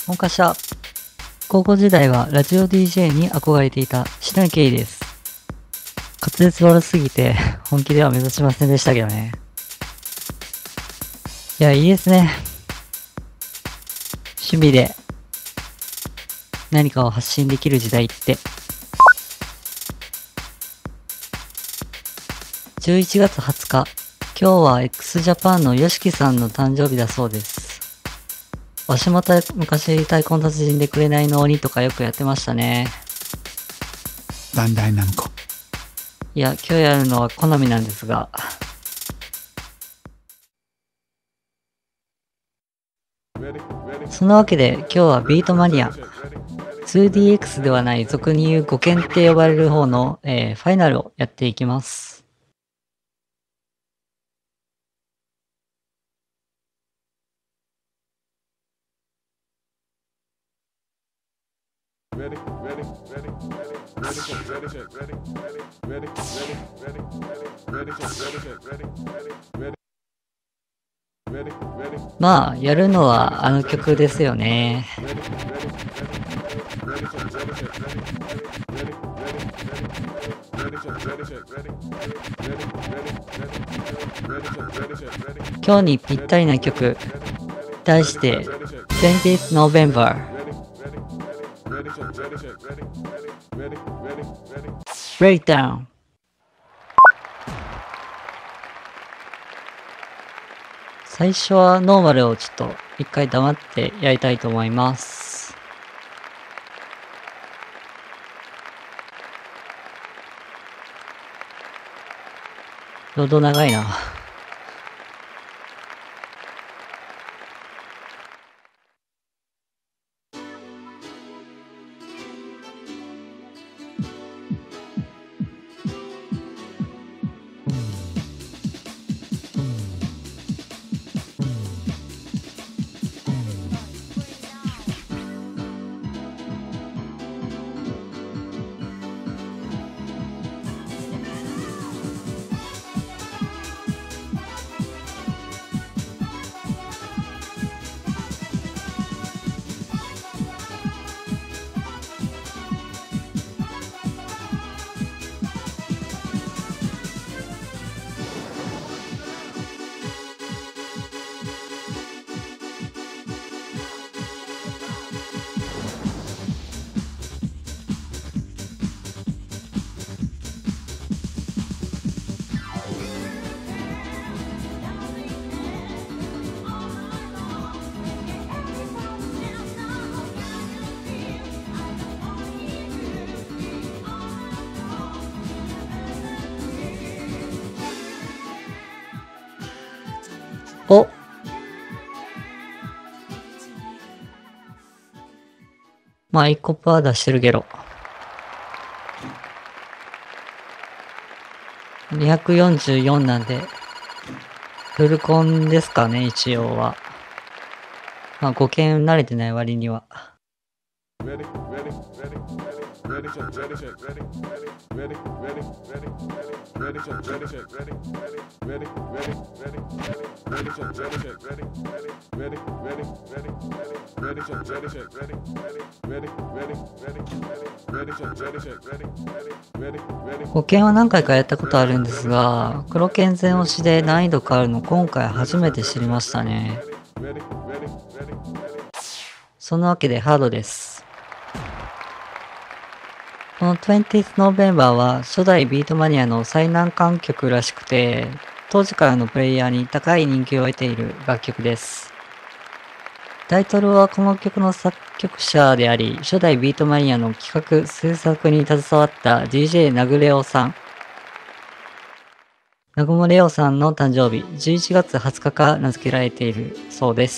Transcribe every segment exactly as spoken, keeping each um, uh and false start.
昔は、高校時代はラジオ ディージェー に憧れていた篠井圭です。滑舌悪すぎて本気では目指しませんでしたけどね。いや、いいですね。趣味で何かを発信できる時代って。じゅういちがつはつか、今日は x ジャパンの ヨシキさんの誕生日だそうです。わしもた昔太鼓の達人で紅の鬼とかよくやってましたね。 バンダイナムコ。 いや、今日やるのは好みなんですが。そのわけで今日はビートマニア ツーディーエックス ではない俗に言うごけんって呼ばれる方の、えー、ファイナルをやっていきます。まあ、やるのはあの曲ですよね。今日にぴったりな曲、題して トゥエンティース November。Breakdown。最初はノーマルをちょっと一回黙ってやりたいと思います。ロード長いな。お、まあ、一個パー出してるけど。にひゃくよんじゅうよんなんで、フルコンですかね、一応は。まあ、ごけん慣れてない割には。ごけんは何回かやったことあるんですが、黒剣全押しで難易度変わるの今回初めて知りましたね。そのわけでハードです。この トゥエンティース November は初代ビートマニアの最難関曲らしくて、当時からのプレイヤーに高い人気を得ている楽曲です。タイトルはこの曲の作曲者であり、初代ビートマニアの企画・制作に携わった ディージェー ナグレオさん。ナグモレオさんの誕生日、じゅういちがつはつかから名付けられているそうです。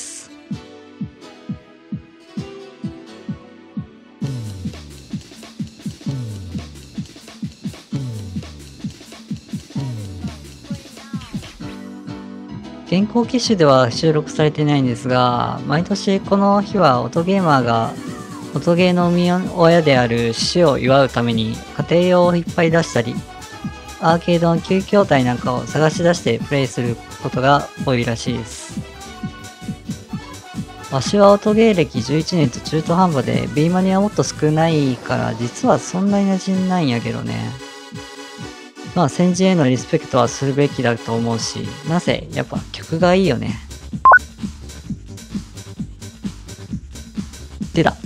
現行機種では収録されていないんですが、毎年この日は音ゲーマーが音ゲーの生み親である死を祝うために家庭用をいっぱい出したり、アーケードの旧筐体なんかを探し出してプレイすることが多いらしいです。 わしは音ゲー歴じゅういちねんと中途半端で B マニはもっと少ないから実はそんなに馴染んないんやけどね。まあ先人へのリスペクトはするべきだと思うし、なぜやっぱ曲がいいよね。出た。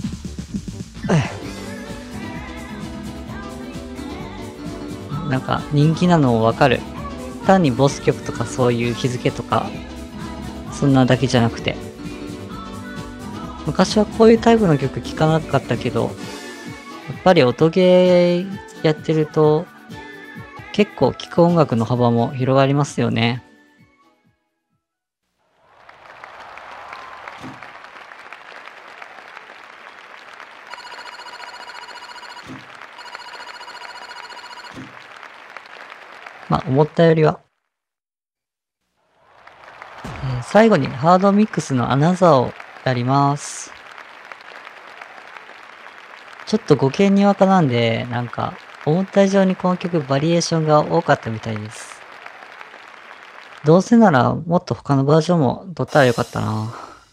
なんか人気なのわかる。単にボス曲とかそういう日付とかそんなだけじゃなくて、昔はこういうタイプの曲聴かなかったけど、やっぱり音ゲーやってると結構聴く音楽の幅も広がりますよね。まあ思ったよりは。えー最後にハードミックスのアナザーをやります。ちょっと語源にわかなんで、なんか思った以上にこの曲バリエーションが多かったみたいです。どうせならもっと他のバージョンも撮ったらよかったな。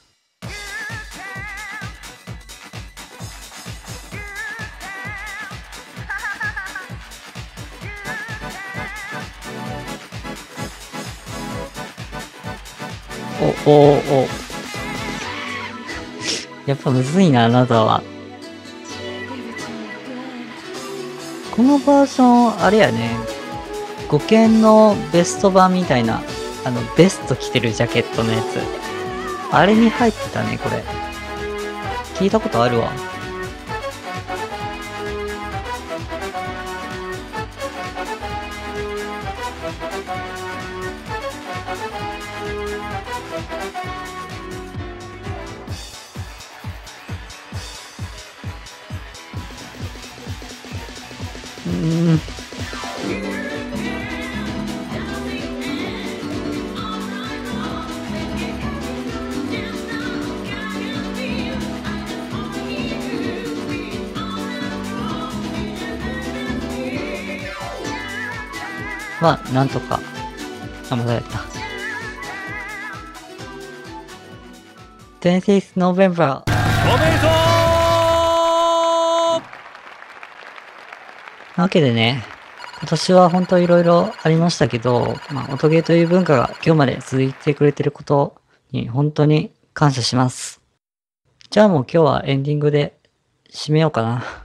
お、お、お。やっぱむずいな、あなたは。このバージョン、あれやね。語源のベスト版みたいな、あの、ベスト着てるジャケットのやつ。あれに入ってたね、これ。聞いたことあるわ。うーん。まあ、なんとか。あ、まだやった。twentieth November。 おめでとう。 なわけでね、今年は本当いろいろありましたけど、まあ、音ゲーという文化が今日まで続いてくれてることに本当に感謝します。じゃあもう今日はエンディングで締めようかな。